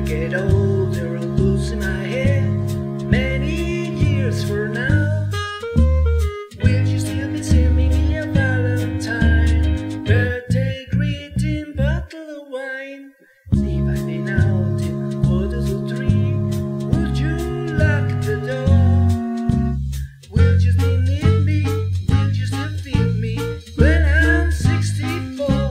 get older and losing my head. Many years from now, will you still be sending me a Valentine? Birthday greeting, bottle of wine. If I've been out in quarters or three, would you lock the door? Will you still need me? Will you still feel me when I'm 64?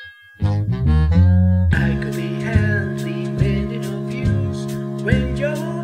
I could be handling many of views when you're